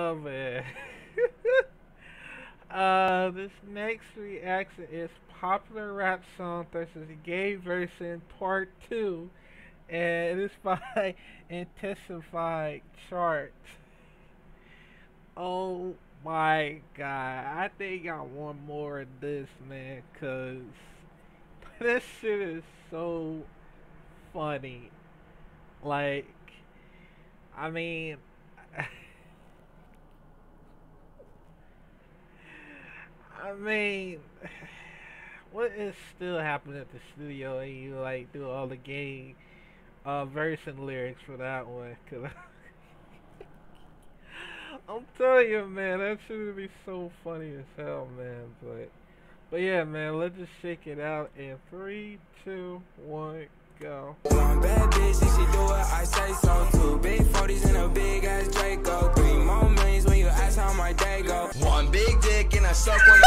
Oh man. This next reaction is popular rap song versus gay version part 2, and it is by Intensified Charts. Oh my god, I think I want more of this, man, cause this shit is so funny. Like, I mean, I mean, what is still happening at the studio and you like do all the gay version lyrics for that one? Cause I'm telling you, man, that shit would be so funny as hell, man. But yeah, man, let's just shake it out in 3, 2, 1, go. One bad bitch, if she do it, I say so too. Big 40s and a big ass Draco. 3 more millions when you ask how my day go. One big dick and I suck when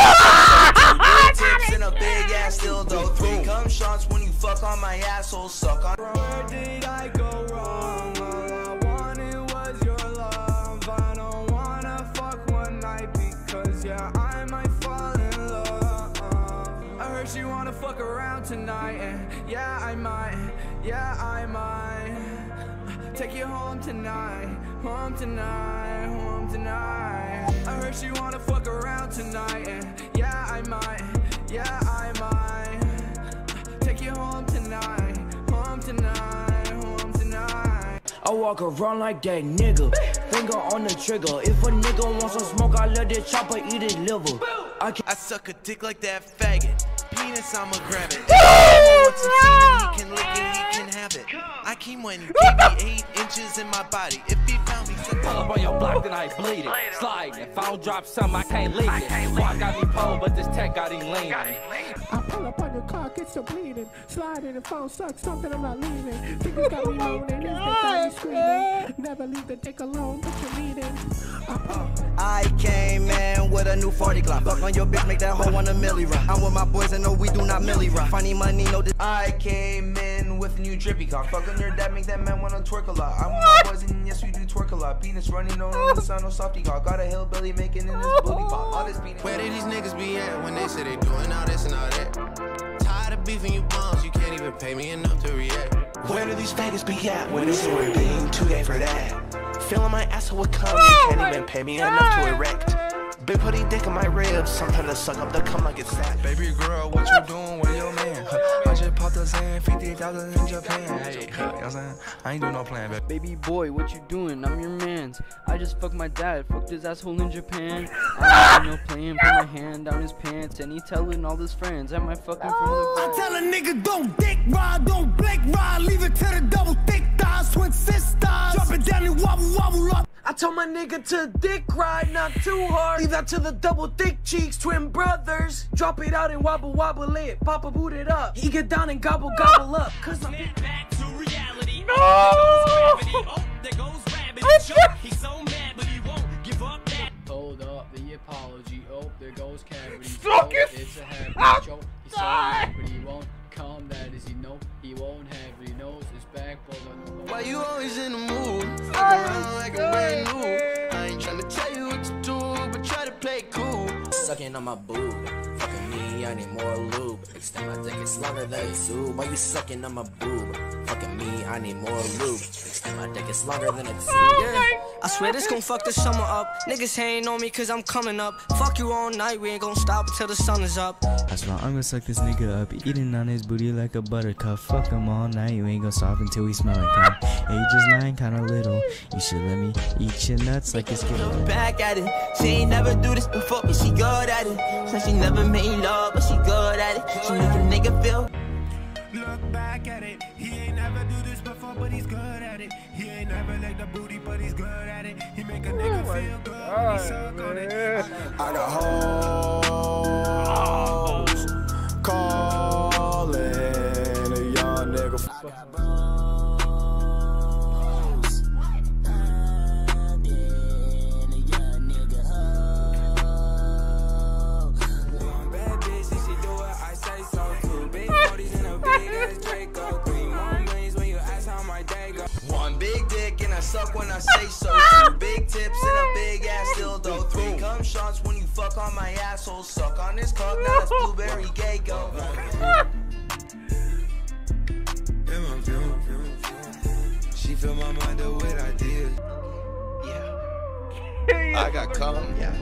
I suck. 2 big tips and a big ass dildo. 3 cum shots when you fuck on my asshole. Suck on. Where did I go wrong? All I wanted was your love. I don't wanna fuck one night because yeah, I might fall in love. I heard she wanna fuck around tonight, and yeah, I might. Yeah, I might take you home tonight, home tonight, home tonight. I heard she wanna fuck around tonight, and yeah, I might, yeah, I might take you home tonight, home tonight, home tonight. I walk around like that nigga, finger on the trigger. If a nigga wants some smoke, I let this chopper eat his liver. I suck a dick like that faggot. Penis, I'ma grab it. Once he can lick it, he can have it. I keep one baby 8 inches in my body. If he found me, pull up on your block, then I bleed it. Slide. If I don't drop something, I can't leave it. Boy, I got me pulled, but this tech got him leaning. I pull up on your car, get your bleeding. Sliding and phone sucks, something I'm not leaving. Fingers got me moaning, his dick got me screaming. Never leave the dick alone, but you're leading. I came in with a new 40 Glock. Fuck on your bitch, make that hoe want a milli run. I'm with my boys and no, we do not milli run. Funny money, no. I came in with a new drippy cock. Fuck on your dad, make that man wanna twerk a lot. I'm with my boys and yes, we do twerk a lot. Penis running on the sun, no softy cock. Got a hillbilly making in his booty pop. All this penis. where did these niggas be at when they say they doing all this and all that? Tired of beefing you bums, you can't even pay me enough to react. Where do these faggots be at when it's story being too gay for that? Feeling my asshole would come, you can't even pay me enough to erect. Big putty dick in my ribs, sometimes I suck up the cum like it's sad. Baby girl, what you doing with your man? I just popped a Zan, 50,000 in Japan. Hey, you know what I'm saying? I ain't doing no plan, baby. Baby boy, what you doing? I'm your mans. I just fucked my dad, fucked his asshole in Japan. I no playing, put my hand down his pants, and he telling all his friends at my fucking front of the I tell a nigga don't dick ride, don't blink ride, leave it to the double thick thighs, twin sisters. Drop it down and wobble wobble up. I told my nigga to dick ride, not too hard. Leave that to the double thick cheeks, twin brothers. Drop it out and wobble wobble it, Papa boot it up. He get down and gobble gobble up. Cause I'm back to reality. No! Oh, there goes Rabbit. He's so mad, but he won't give up that. Hold up the apology. Oh, there goes cavity. Suck it! It's a habit. Choke. He's so mad, but he won't come. That is, he know he won't have. He knows his back, but Why you always in the mood? Fuck around like a brand new. I ain't tryna tell you what to do, but try to play cool. sucking on my boob. Fucking me, I need more lube. Extend my dick, it's longer than a tube. Why you sucking on my boob? Fucking me, I need more lube. Extend my dick, it's longer than a tube. Yeah. I swear this gon' fuck the summer up. Niggas hating on me cause I'm coming up. Fuck you all night, we ain't gon' stop until the sun is up. That's why I'm gonna suck this nigga up. Eating on his booty like a buttercup. Fuck him all night, you ain't gon' stop until we smell like cum. Age is 9, kinda little. You should let me eat your nuts like a skittle. Back at it. She ain't never do this before, but she good at it. Said she never made love, but she good at it. She make a nigga feel. Look back at it. He ain't never do this before, but he's good at it. He ain't never like the booty, but he's good at it. He make a nigga feel good when he suck on it. I got hoes calling a young nigga. I got One big dick and I suck when I say say so. 2 big tips and a big ass dildo. 3 cum shots when you fuck on my asshole. Suck on this cock, now that's blueberry gay go. She fill my mind up with ideas. Yeah. I got cum. Yeah.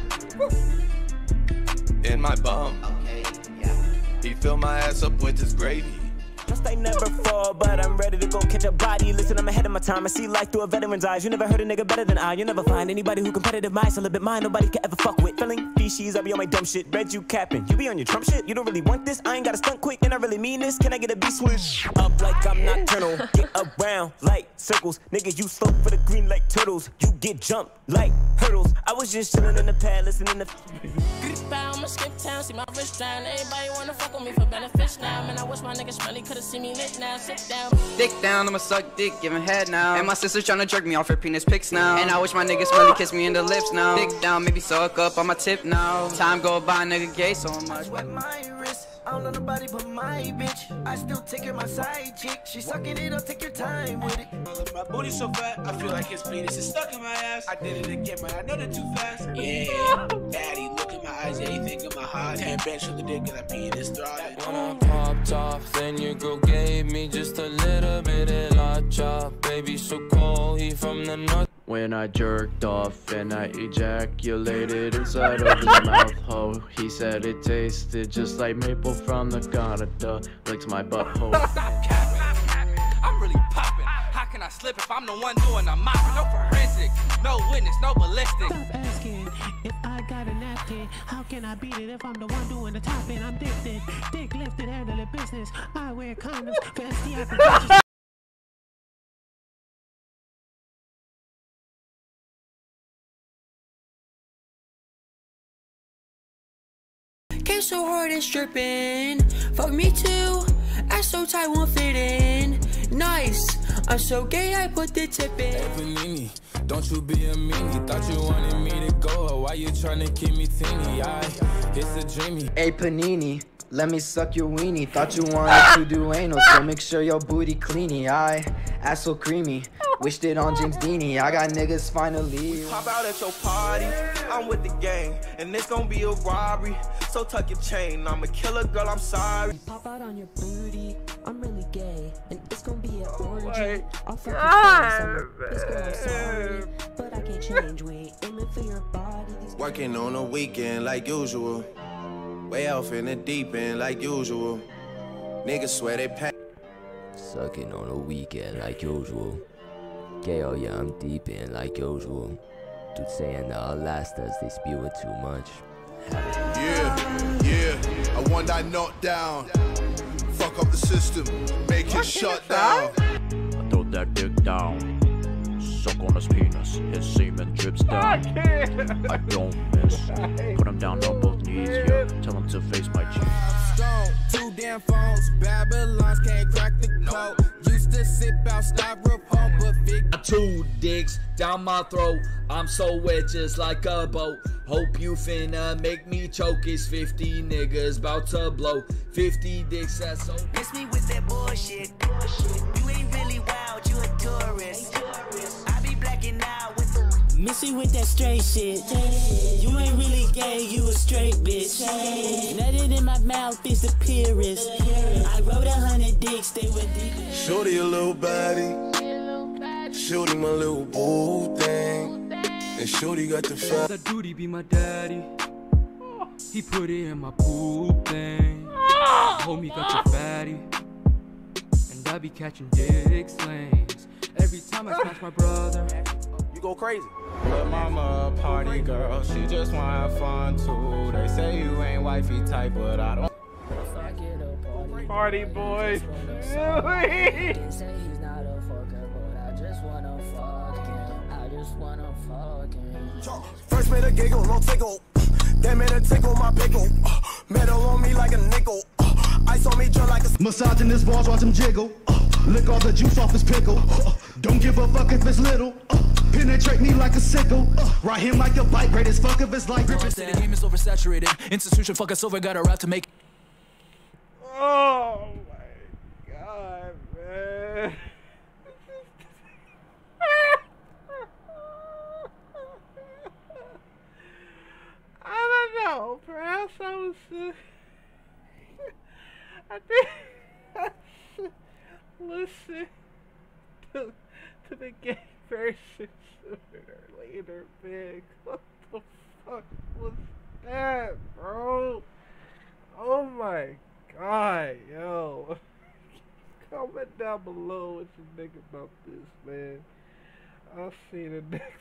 In my bum. Okay. Yeah. He fill my ass up with his gravy. Must I never fall, but I'm ready to go catch a body. Listen, I'm ahead of my time. I see life through a veteran's eyes. You never heard a nigga better than I. You'll never find anybody who competitive minds, a little bit mine. Nobody can ever fuck with. Feeling species, I be on my dumb shit. Read you capping. You be on your Trump shit. You don't really want this. I ain't got to stunt quick, and I really mean this. Can I get a beat switch? Up like I'm nocturnal. Get around like circles. Nigga, you slope for the green like turtles. You get jumped like hurdles. I was just chilling in the pad, listening to. I'ma skip town, see my wrist down. Everybody wanna fuck with me for benefits now. Man, I wish my niggas really could've seen me lit now. Sit down. Dick down, I'ma suck dick, giving head now. And my sister's tryna jerk me off her penis pics now. And I wish my niggas really kiss me in the lips now. Dick down, maybe suck up on my tip now. Time go by, nigga gay so much. I don't know nobody but my bitch. I still take care of my side chick. She sucking it up, take your time with it. My booty's so fat, I feel like his penis is stuck in my ass. I did it again, but I know they're too fast. Yeah, daddy, look in my eyes, yeah, you think of my heart. Can't bench with the dick and I pee in his throat. When I popped off, then your girl gave me just a little bit of la chop. Baby, so cold, he from the north. When I jerked off and I ejaculated inside of his mouth hole, he said it tasted just like maple from the Canada. Licked my butthole. Stop capping, I'm really popping. How can I slip if I'm the one doing the mopping? No forensic, no witness, no ballistic. Stop asking if I got a napkin. How can I beat it if I'm the one doing the topping? I'm addicted, dick lifted, handling business. I wear condoms for STI prevention. Came so hard and stripping. Fuck me too. Ass so tight won't fit in. Nice. I'm so gay I put the tip in. Hey, Panini, don't you be a meanie. Thought you wanted me to go. Why you tryna keep me teeny? It's a dreamy. Hey Panini, let me suck your weenie. Thought you wanted to do anal, so make sure your booty cleany. Ass so creamy. Wished it on James Deanie. I got niggas finally. Pop out at your party, I'm with the gang, and it's gonna be a robbery. So tuck your chain, I'm a killer girl, I'm sorry. Pop out on your booty, I'm really gay, and it's gonna be an orgy. I'll fuck your face, I'm sorry, but I can't change. We aiming for your body. Working on a weekend like usual. Way off in the deep end like usual. Niggas swear they pay. Sucking on a weekend like usual. Gay, oh yeah, I'm deep in like usual. Dude saying that I'll last us, they spew it too much. Yeah, I want that knockdown. Fuck up the system, make it shut down. I throw that dick down, suck on his penis, his semen drips down. I don't miss, put him down on both knees, yeah. Tell him to face my cheek. Stone, 2 damn phones, Babylons can't crack the code. Used to sip out styrofoam, but big 2 dicks down my throat. I'm so wet just like a boat. Hope you finna make me choke. It's 50 niggas bout to blow. 50 dicks, that's so. Miss me with that bullshit. You ain't really wild, you a tourist. I be blacking out with the. Miss me with that straight shit. You ain't really gay, you a straight bitch. Nutted in my mouth is the purest. I wrote 100 dicks, they were deep. Shorty a little body. Shorty my little boo thing. And Shorty got the fat. That duty be my daddy. He put it in my poop thing. Homie got the fatty. And I be catching dick slings. Every time I smash my brother. You go crazy. But mama a party girl, she just wanna have fun too. They say you ain't wifey type, but I don't. Party boy. First made a giggle, no tickle. Then made a tickle my pickle. Metal on me like a nickel. Ice on me just like a. Massaging his balls, watch him jiggle. Lick all the juice off his pickle. Don't give a fuck if it's little. Penetrate me like a sickle. Ride him like a bike, great as fuck if it's like gripping. The game is oversaturated. Institution fuck us over, got a rap to make. Oh my god, man. the gay version sooner or later, man. What the fuck was that, bro? Oh my god, yo. Comment down below what you think about this, man. I'll see you in the next